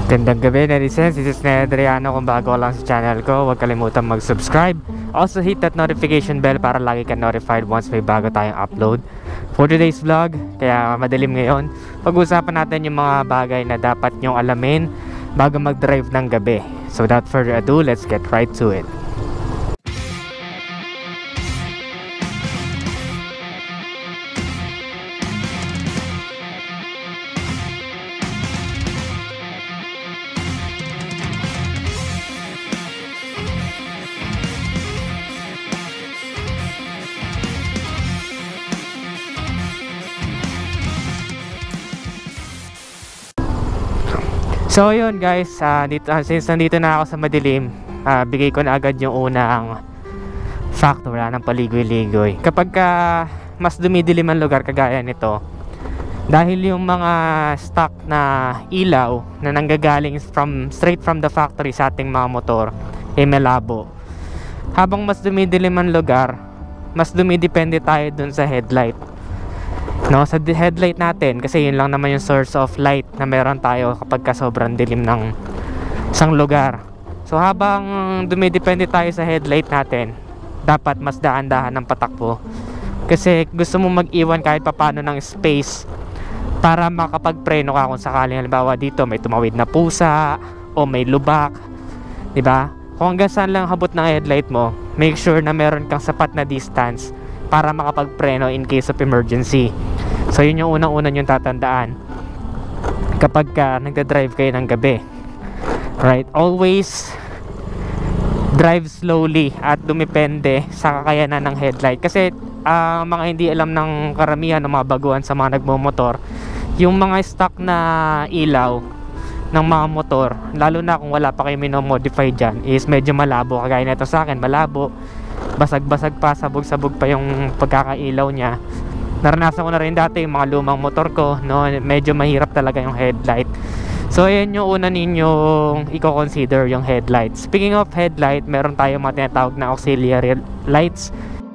Gandang gabi netizens, this is Ned Adriano. Kung bago ka lang sa channel ko, huwag kalimutan mag-subscribe. Also hit that notification bell para lagi ka notified once may bago tayong upload. For today's vlog, kaya madilim ngayon, pag-usapan natin yung mga bagay na dapat nyong alamin bago mag-drive ng gabi. So without further ado, let's get right to it. So yun guys, since nandito na ako sa madilim, bigay ko na agad yung unang factor ng paligoy-ligoy. Kapag mas dumidilim ang lugar kagaya nito, dahil yung mga stock na ilaw na nanggagaling straight from the factory sa ating mga motor ay malabo. Habang mas dumidilim ang lugar, mas dumidepende tayo dun sa headlight. No, sa headlight natin, kasi yun lang naman yung source of light na meron tayo kapag sobrang dilim ng isang lugar. So habang dumidepende tayo sa headlight natin, dapat mas daan-dahan ng patakbo, kasi gusto mo mag-iwan kahit papano ng space para makapagpreno ka kung sakaling halimbawa dito may tumawid na pusa o may lubak, diba? Kung hanggang saan lang habot ng headlight mo, make sure na meron kang sapat na distance para makapagpreno in case of emergency. So yun yung unang-una yung tatandaan kapag nagda-drive kayo ng gabi. Right? Always drive slowly at dumepende sa kakayanan ng headlight. Kasi mga hindi alam ng karamihan ng mga baguhan sa mga nagmomotor, yung mga stock na ilaw ng mga motor, lalo na kung wala pa kayo minomodify dyan, is medyo malabo. Kagaya nito sa akin, malabo, basag-basag pa, sabog-sabog pa yung pagkakailaw niya. Naranasan ko na rin dati yung mga lumang motor ko, no? Medyo mahirap talaga yung headlight. So ayan yung una ninyong i-consider, yung headlight. Speaking of headlight, meron tayong mga tinatawag na auxiliary lights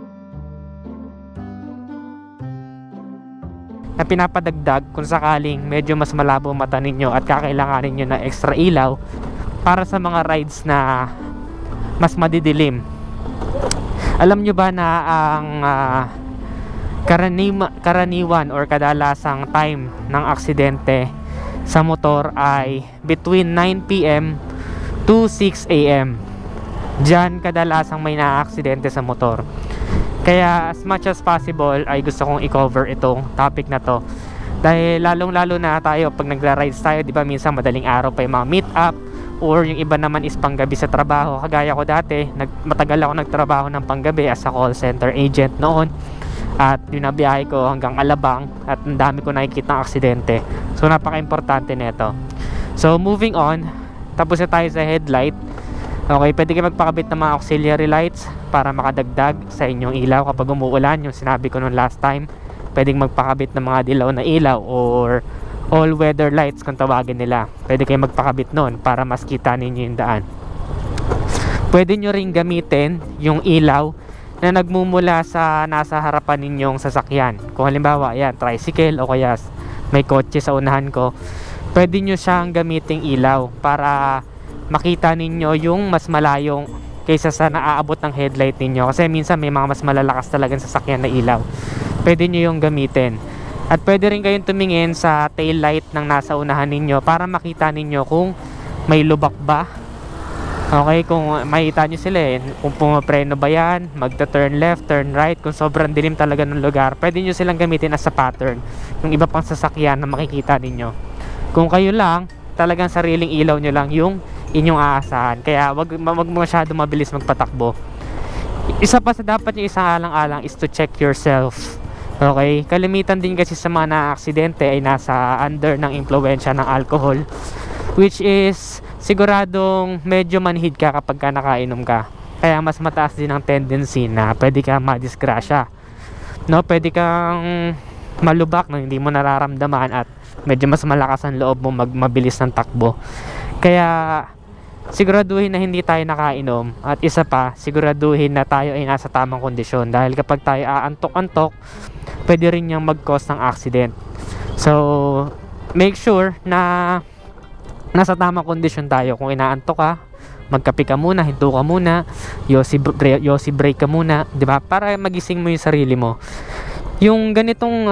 na pinapadagdag kung sakaling medyo mas malabo mata ninyo at kakailanganin nyo ng extra ilaw para sa mga rides na mas madidilim. Alam nyo ba na ang karaniwan or kadalasang time ng aksidente sa motor ay between 9 PM to 6 AM. Diyan kadalasang may na-aksidente sa motor. Kaya as much as possible ay gusto kong i-cover itong topic na to, dahil lalong-lalo na tayo pag nagra-rides tayo, di ba, minsan madaling araw pa yung mga meet up, or yung iba naman is panggabi sa trabaho. Kagaya ko dati, matagal ako nagtrabaho ng panggabi as a call center agent noon, at binabiyahe ko hanggang Alabang at ang dami ko nakikita ng aksidente. So napaka-importante nito. So moving on, tapos na tayo sa headlight. Okay, pwede kayo magpakabit ng mga auxiliary lights para makadagdag sa inyong ilaw kapag umuulan. Yung sinabi ko nung last time, pwedeng magpakabit ng mga dilaw na ilaw or all weather lights kung tawagin nila. Pwede kayo magpakabit nun para mas kita ninyo yung daan. Pwede nyo rin gamitin yung ilaw na nagmumula sa nasa harapan ninyong sasakyan. Kung halimbawa, yan, tricycle o kaya may kotse sa unahan ko, pwede nyo siyang gamiting ilaw para makita ninyo yung mas malayong kaysa sa naaabot ng headlight ninyo. Kasi minsan may mga mas malalakas talagang sasakyan na ilaw. Pwede nyo yung gamitin. At pwede rin kayong tumingin sa tail light ng nasa unahan ninyo para makita ninyo kung may lubak ba. Okay, kung makita nyo sila kung pumapreno ba yan, magta-turn left, turn right. Kung sobrang dilim talaga ng lugar, pwede nyo silang gamitin as a pattern yung iba pang sasakyan na makikita ninyo. Kung kayo lang, talagang sariling ilaw nyo lang yung inyong aasahan. Kaya wag masyado mabilis magpatakbo. Isa pa sa dapat nyo isang alang-alang is to check yourself. Okay, kalimitan din kasi sa mga na-aksidente ay nasa under ng impluwensya ng alcohol, which is siguradong medyo manhid ka kapag nakainom ka. Kaya mas mataas din ang tendency na pwede kang madisgrasya, no? Pwede kang malubak na hindi mo nararamdaman at medyo mas malakas ang loob mo mabilis ng takbo. Kaya siguraduhin na hindi tayo nakainom, at isa pa, siguraduhin na tayo ay nasa tamang kondisyon, dahil kapag tayo aantok-antok, pwede rin niyang mag-cause ng accident. So make sure na nasa tamang kondisyon tayo. Kung inaantok ka, magkape ka muna, hinto ka muna, yosi break ka muna, di ba? Para magising mo yung sarili mo. Yung ganitong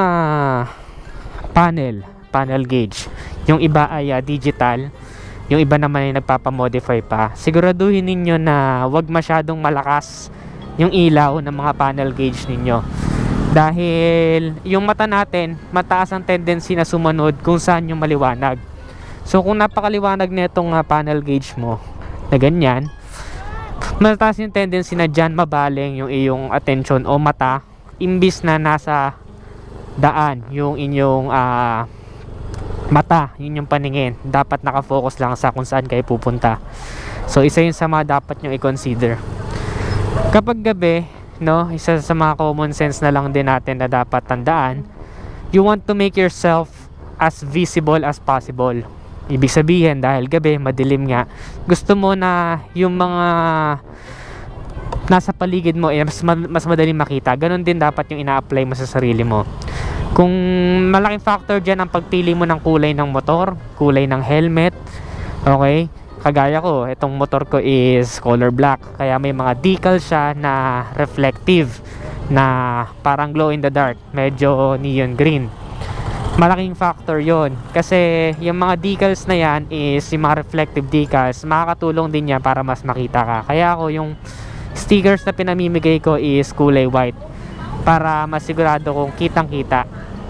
panel gauge, yung iba ay digital, yung iba naman ay nagpapamodify pa. Siguraduhin ninyo na wag masyadong malakas yung ilaw ng mga panel gauge ninyo. Dahil yung mata natin, mataas ang tendency na sumunod kung saan yung maliwanag. So kung napakaliwanag nitong panel gauge mo na ganyan, mataas yung tendency na dyan mabaling yung iyong attention o mata, imbis na nasa daan yung inyong mata, yun yung paningin. Dapat nakafocus lang sa kung saan kayo pupunta. So isa yun sa mga dapat nyo i-consider. Kapag gabi, no, isa sa mga common sense na lang din natin na dapat tandaan, you want to make yourself as visible as possible. Ibig sabihin, dahil gabi, madilim nga, gusto mo na yung mga nasa paligid mo mas madaling makita. Ganon din dapat yung ina-apply mo sa sarili mo. Kung malaking factor dyan ang pagpili mo ng kulay ng motor, kulay ng helmet, okay? Kagaya ko, itong motor ko is color black, kaya may mga decal siya na reflective, na parang glow in the dark, medyo neon green. Malaking factor yon, kasi yung mga decals na yan is yung mga reflective decals, makakatulong din yan para mas makita ka. Kaya ako yung stickers na pinamimigay ko is kulay white, para masigurado kong kitang kita.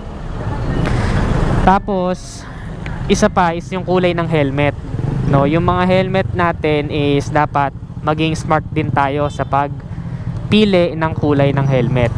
Tapos isa pa is yung kulay ng helmet, no? Yung mga helmet natin is dapat maging smart din tayo sa pagpili ng kulay ng helmet.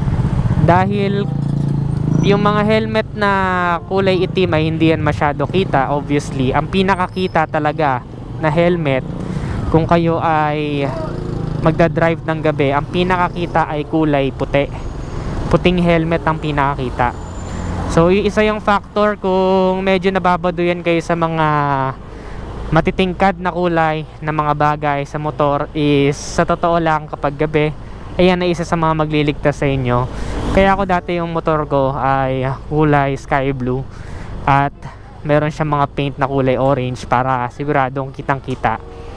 Dahil yung mga helmet na kulay itim ay hindi yan masyado kita, obviously. Ang pinakakita talaga na helmet, kung kayo ay magdadrive ng gabi, ang pinakakita ay kulay puti. Puting helmet ang pinakakita. So isa yung factor kung medyo nababaduyan kayo sa mga matitingkad na kulay na mga bagay sa motor, is sa totoo lang kapag gabi, ayan na isa sa mga magliligtas sa inyo. Kaya ako dati yung motor ko ay kulay sky blue at meron siyang mga paint na kulay orange para siguradong kitang kita.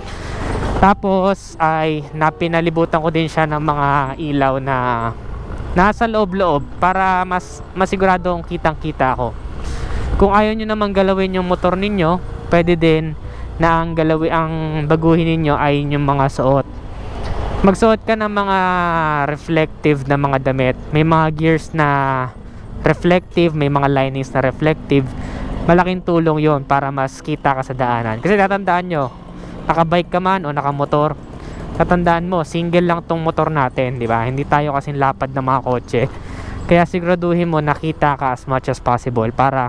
Tapos ay napinalibutan ko din siya ng mga ilaw na nasa loob-loob para mas masiguradong kitang kita ako. Kung ayaw nyo naman galawin yung motor ninyo, pwede din na ang baguhin ninyo ay yung mga suot. Magsuot ka ng mga reflective na mga damit. May mga gears na reflective, may mga linings na reflective. Malaking tulong yon para mas kita ka sa daanan. Kasi tatandaan nyo, nakabike ka man o nakamotor, tatandaan mo, single lang tong motor natin, di ba? Hindi tayo kasing lapad ng mga kotse. Kaya siguraduhin mo nakita ka as much as possible para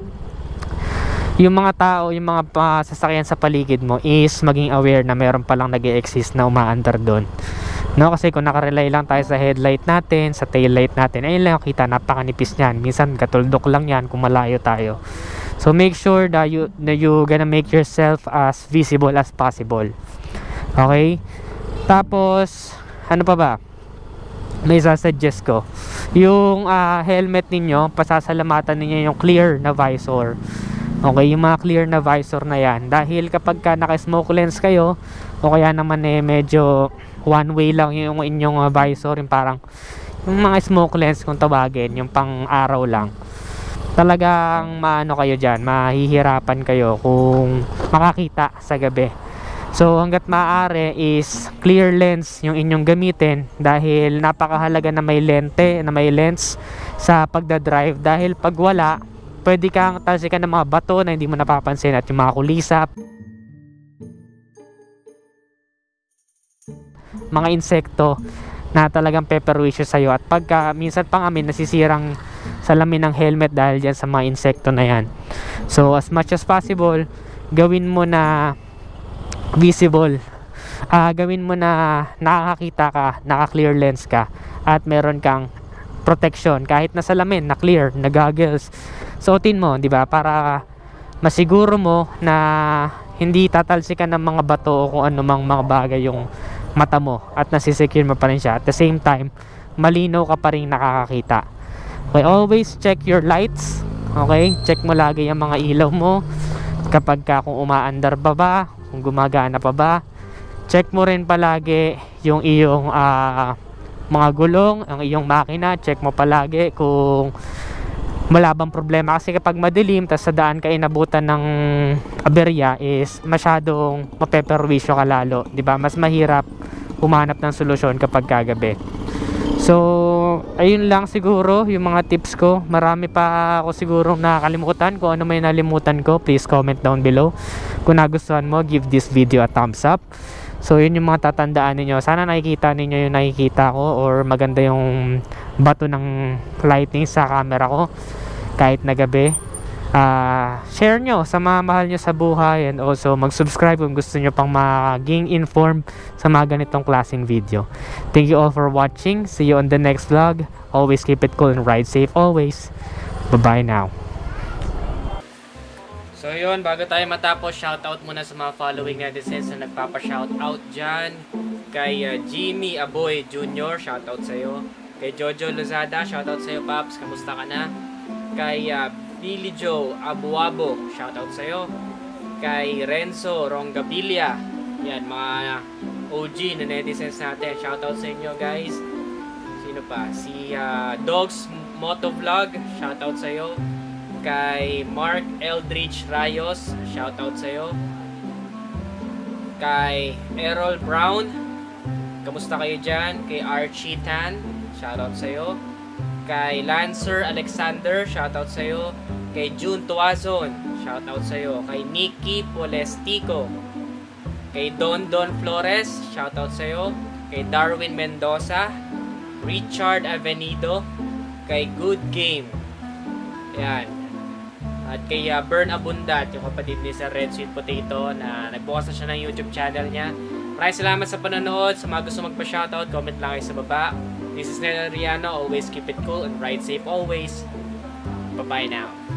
yung mga tao, yung mga sasakyan sa paligid mo is maging aware na meron palang nag-e-exist na umaandar doon. No, kasi kung nakarely lang tayo sa headlight natin, sa taillight natin, ayun lang kita, napakanipis niyan. Minsan katuldok lang yan kung malayo tayo. So make sure that you gonna make yourself as visible as possible. Okay? Tapos ano pa ba? May sasuggest ko. Yung helmet ninyo, pasasalamatan ninyo yung clear na visor. Okay, yung mga clear na visor na yan, dahil kapag ka naka-smoke lens kayo o kaya naman medyo one way lang yung inyong visor, yung parang yung mga smoke lens kung tawagin, yung pang araw lang, talagang maano kayo dyan, mahihirapan kayo kung makakita sa gabi. So hanggat maaari is clear lens yung inyong gamitin, dahil napakahalaga na may lente, na may lens sa pagdadrive, dahil pag wala, pwede kang talsikan ng mga bato na hindi mo napapansin, at yung mga kulisap, mga insekto na talagang peperwisyo sa'yo. At pagka minsan pang nasisirang salamin ng helmet dahil dyan sa mga insekto na yan. So as much as possible, gawin mo na visible, gawin mo na nakakakita ka, naka-clear lens ka, at meron kang protection kahit na salamin na clear, na goggles, suotin mo, di ba, para masiguro mo na hindi tatalsikan ng mga bato o kung anumang mga bagay yung mata mo, at nasisecure mo pa rin siya. At the same time, malinaw ka pa rin nakakakita. Okay, always check your lights. Okay, check mo lagi yung mga ilaw mo, kapag kung umaandar pa ba, kung gumagana pa ba. Check mo rin palagi yung iyong mga gulong, ang iyong makina. Check mo palagi kung wala bang problema, kasi kapag madilim tas sa daan ka inabutan ng aberya is masyadong mapeperwisyo ka lalo, di ba? Mas mahirap humanap ng solusyon kapag kagabi. So, ayun lang siguro yung mga tips ko. Marami pa ako siguro nakakalimutan. Kung ano may nalimutan ko, please comment down below. Kung nagustuhan mo, give this video a thumbs up. So, yun yung mga tatandaan ninyo. Sana nakikita ninyo yung nakikita ko, or maganda yung bato ng lighting sa camera ko kahit na gabi. Share nyo sa mga mahal nyo sa buhay, and also mag-subscribe kung gusto nyo pang maging informed sa mga ganitong klaseng video. Thank you all for watching. See you on the next vlog. Always keep it cool and ride safe always. Bye-bye now. So yun, bago tayo matapos, shoutout muna sa mga following netizens na nagpapa-shoutout dyan. Kay Jimmy Aboy Jr., shoutout sa'yo. Kay Jojo Lozada, shoutout sa'yo, Paps. Kamusta ka na? Kay Billy Joe Abuabo, shoutout sa'yo. Kay Renzo Rongabilia, yan, mga OG na netizens natin, shoutout sa inyo guys. Sino pa? Si Dogs Motovlog, shoutout sa'yo. Kay Mark Eldridge Rayos, shoutout sa'yo. Kay Errol Brown, kamusta kayo dyan? Kay Archie Tan, shoutout sa'yo. Kay Lancer Alexander, shoutout sa'yo. Kay June Tuazon, shoutout sa'yo. Kay Nikki Polestico. Kay Don Flores, shoutout sa'yo. Kay Darwin Mendoza. Richard Avenido. Kay Good Game. Yan. At kay Bern Abundat, yung kapatid ni Sir Red Sweet Potato, na nagbukas na siya ng YouTube channel niya. Maraming salamat sa panonood. Sa mga gusto magpa-shoutout, comment lang kayo sa baba. This is Nel Riano. Always keep it cool and ride safe always. Bye-bye now.